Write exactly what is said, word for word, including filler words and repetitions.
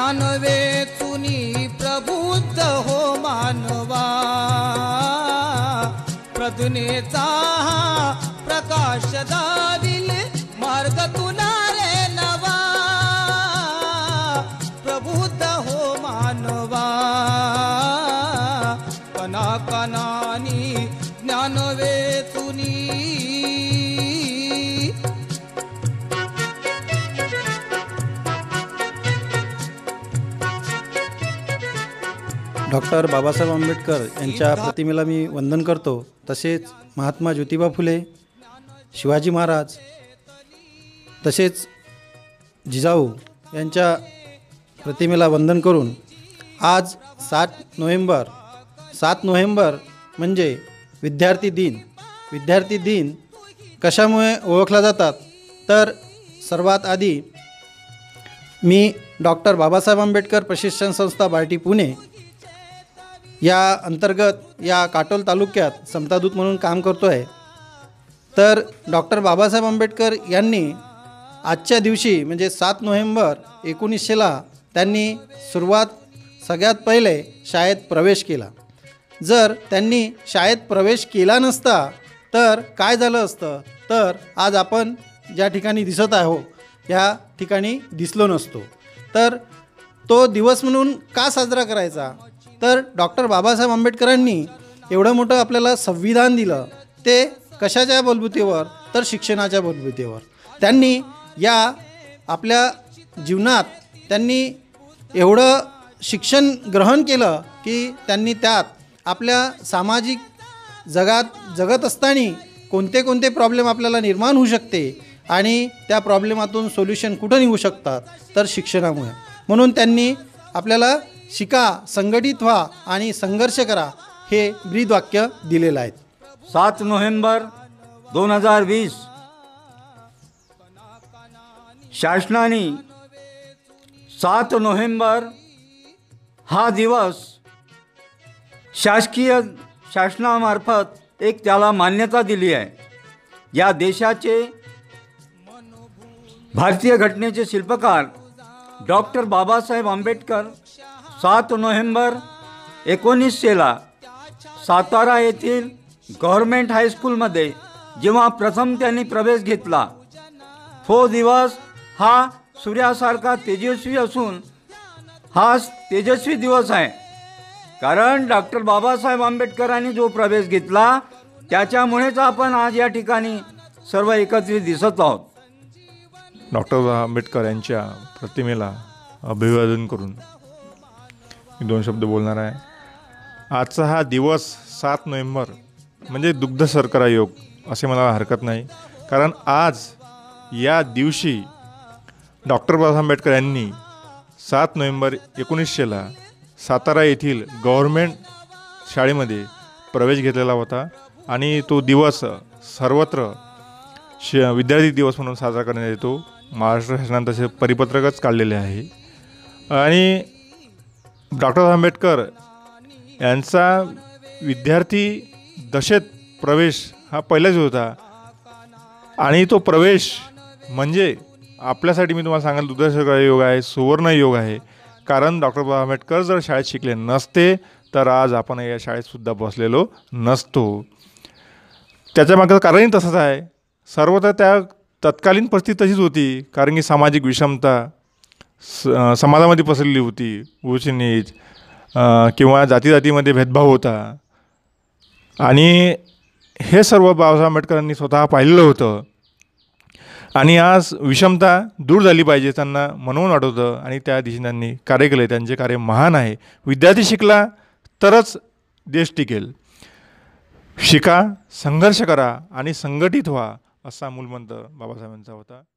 ज्ञान वेचुनी प्रबुद्ध हो मानवा, प्रदुनेचा प्रकाश दाविल मार्ग तुला रे नवा, प्रबुद्ध हो मानवा, कना कनानी ज्ञान वेचुनी। डॉक्टर बाबासाहेब आंबेडकर यांच्या प्रतिमेला मी वंदन करतो। तसेच महात्मा ज्योतिबा फुले, शिवाजी महाराज, तसेच जिजाऊ यांच्या प्रतिमेला वंदन करून आज सात नोव्हेंबर सात नोव्हेंबर म्हणजे विद्यार्थी दिन। विद्यार्थी दिन कशामुळे ओळखला जातात तर सर्वात आधी मी डॉक्टर बाबासाहेब आंबेडकर प्रशिक्षण संस्था बार्टी पुणे या अंतर्गत या काटोल तालुक्यात समतादूत म्हणून काम करतो आहे। तर डॉक्टर बाबासाहेब आंबेडकर यांनी आजच्या दिवशी म्हणजे सात नोव्हेंबर एकोणीसशेला त्यांनी सुरुवात सगळ्यात पहिले शाळेत प्रवेश केला। जर त्यांनी शाळेत प्रवेश केला नसता तर काय झालं असतं तर आज आपण ज्या ठिकाणी दिसत आहोत या ठिकाणी दिसलो नसतो। तर तो दिवस म्हणून का साजरा करायचा तर डॉक्टर बाबासाहेब आंबेडकरांनी एवढं मोठं आपल्याला संविधान दिलं, ते कशाच्या बलबुतीवर तर शिक्षणाच्या बलबुतीवर। त्यांनी या आपल्या जीवनात त्यांनी एवढं शिक्षण ग्रहण केलं की त्यांनी त्यात आपल्या सामाजिक जगात जगत असताना कोणते कोणते प्रॉब्लेम आपल्याला निर्माण होऊ शकते आणि त्या प्रॉब्लेमातून सोल्युशन कुठं निघू शकतात तर शिक्षणामुळे। म्हणून त्यांनी आपल्याला शिका, संघटित व्हा आणि संघर्ष करा हे ब्रीदवाक्य दिलेलं आहे। सात नोव्हेंबर दोन हजार वीस शासनाने सात नोव्हेंबर हा दिवस शासकीय शासनामार्फत एक त्याला मान्यता दिली आहे। या देशाचे भारतीय घटनेचे शिल्पकार डॉक्टर बाबासाहेब आंबेडकर सात नोव्हेंबर एकोणीसशेला सातारा येथील गव्हर्मेंट हायस्कूलमध्ये जेव्हा प्रथम त्यांनी प्रवेश घेतला, तो दिवस हा सूर्यासारखा तेजस्वी असून हा तेजस्वी दिवस आहे, कारण डॉक्टर बाबासाहेब आंबेडकरांनी जो प्रवेश घेतला त्याच्यामुळेच आपण आज या ठिकाणी सर्व एकत्रित दिसत आहोत। डॉक्टर आंबेडकर यांच्या प्रतिमेला अभिवादन करून मी दोन शब्द बोलणार आहे। आजचा हा दिवस सात नोव्हेंबर म्हणजे दुग्ध शर्करा योग असे मला हरकत नाही, कारण आज या दिवशी डॉक्टर बाबासाहेब आंबेडकर यांनी सात नोव्हेंबर एकोणीसशेला सातारा येथील गव्हर्मेंट शाळेमध्ये प्रवेश घेतलेला होता आणि तो दिवस सर्वत्र श विद्यार्थी दिवस म्हणून साजरा करण्यात येतो। महाराष्ट्र शासनाने तसे परिपत्रकच काढलेले आहे आणि डॉक्टर आंबेडकर यांचा विद्यार्थी दशेत प्रवेश हा पहिलाच होता आणि तो प्रवेश म्हणजे आपल्यासाठी मी तुम्हाला सांगाल दुग्धशर्करा योग आहे, सुवर्ण योग आहे। कारण डॉक्टर बाबासाहेब आंबेडकर जर शाळेत शिकले नसते तर आज आपण या शाळेतसुद्धा बसलेलो नसतो। त्याच्यामागचं कारणही तसंच आहे। सर्वत्र त्या तत्कालीन परिस्थिती तशीच होती, कारण की सामाजिक विषमता स समाजामध्ये पसरली होती, उच्च नीच किंवा जाती जातीमध्ये भेदभाव होता आणि हे सर्व बाबासाहेब आंबेडकरांनी स्वतः पाहिलेलं होतं आणि आज विषमता दूर झाली पाहिजे त्यांना म्हणून वाटत होतं आणि त्या दिशेने त्यांनी कार्य केले। त्यांचे कार्य महान आहे। विद्यार्थी शिकला तरच देश टिकेल। शिका, संघर्ष करा आणि संघटित व्हा असा मूलमंत्र बाबासाहेबांचा होता।